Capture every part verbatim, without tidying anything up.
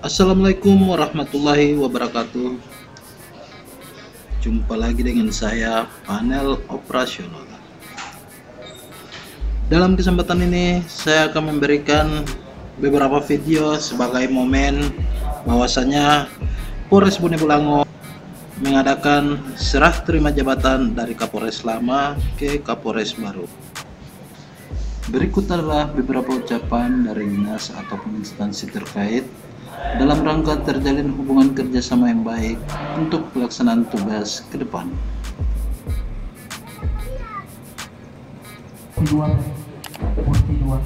Assalamualaikum warahmatullahi wabarakatuh. Jumpa lagi dengan saya, panel operasional. Dalam kesempatan ini saya akan memberikan beberapa video sebagai momen bahwasanya Polres Bone Bolango mengadakan serah terima jabatan dari Kapolres lama ke Kapolres baru. Berikut adalah beberapa ucapan dari dinas ataupun instansi terkait dalam rangka terjalin hubungan kerjasama yang baik untuk pelaksanaan tugas ke depan. Dua, kursi dua.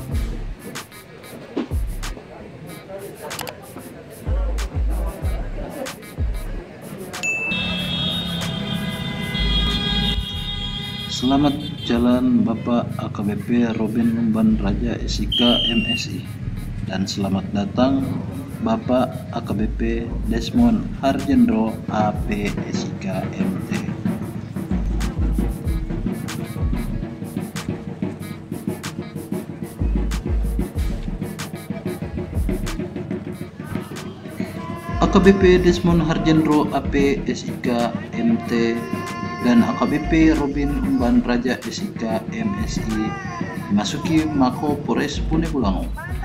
Selamat jalan Bapak A K B P Robin Lumban Raja S I K M S I, dan selamat datang Bapak A K B P Desmond Harjendro A P S I K M T. A K B P Desmond Harjendro A P S I K M T dan A K B P Robin Lumban Raja S I K M S I memasuki Mako Polres Bone Bolango.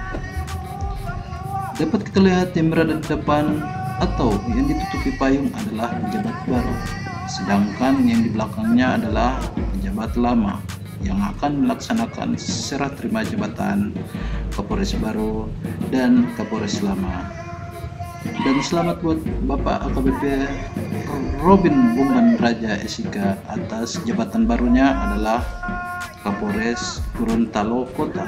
Dapat kita lihat yang berada di depan atau yang ditutupi payung adalah pejabat baru, sedangkan yang di belakangnya adalah pejabat lama yang akan melaksanakan serah terima jabatan Kapolres baru dan Kapolres lama. Dan selamat buat Bapak A K B P Robin Lumban Raja S I K atas jabatan barunya adalah Kapolres Gorontalo Kota.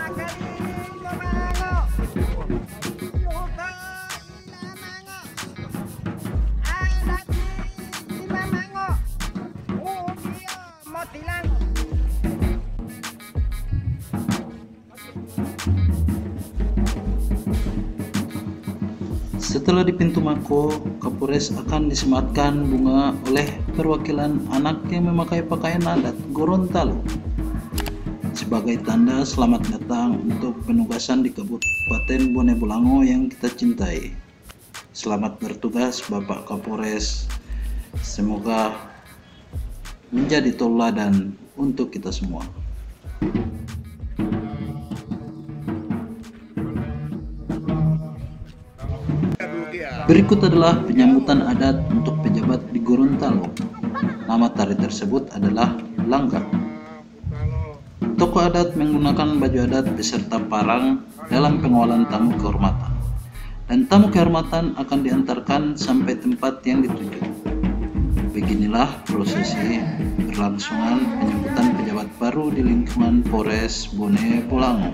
Setelah di pintu Mako, Kapolres akan disematkan bunga oleh perwakilan anak yang memakai pakaian adat Gorontalo sebagai tanda selamat datang untuk penugasan di Kabupaten Bone Bolango yang kita cintai. Selamat bertugas Bapak Kapolres. Semoga menjadi tauladan untuk kita semua. Berikut adalah penyambutan adat untuk pejabat di Gorontalo. Nama tari tersebut adalah Langka. Tokoh adat menggunakan baju adat beserta parang dalam pengawalan tamu kehormatan. Dan tamu kehormatan akan diantarkan sampai tempat yang dituju. Beginilah prosesi berlangsungan penyambutan pejabat baru di lingkungan Polres Bone Bolango.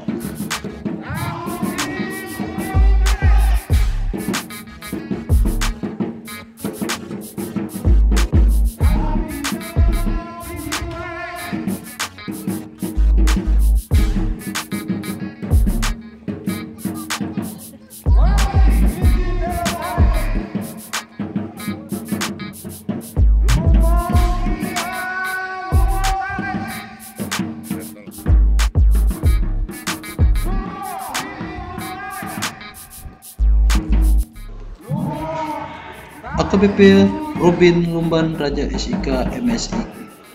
A K B P Robin Lumban Raja S I K M S I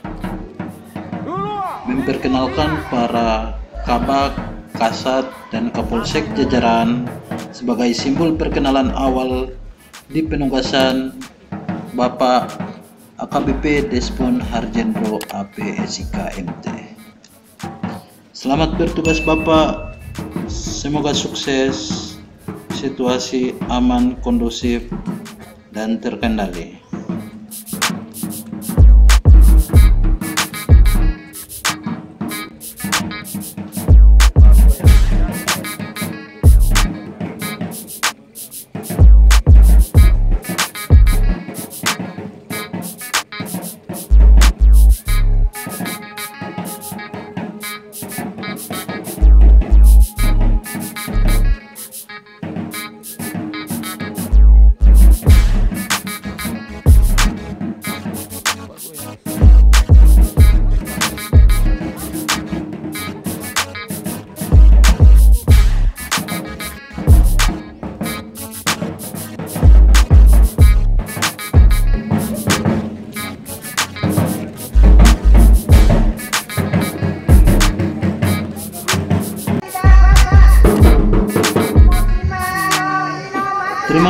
memperkenalkan para Kabak, Kasat, dan Kapolsek jajaran sebagai simbol perkenalan awal di penugasan Bapak A K B P Desmond Harjendro A P S I K M T. Selamat bertugas Bapak, semoga sukses, situasi aman, kondusif, dan terkendali.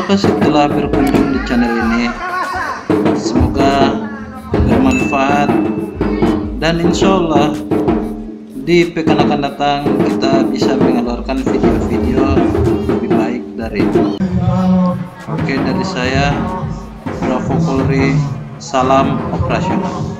kasih telah berkunjung di channel ini. Semoga bermanfaat, dan insya Allah di pekan akan datang kita bisa mengeluarkan video-video lebih baik dari itu. Oke, dari saya Bravo Polri, salam operasional.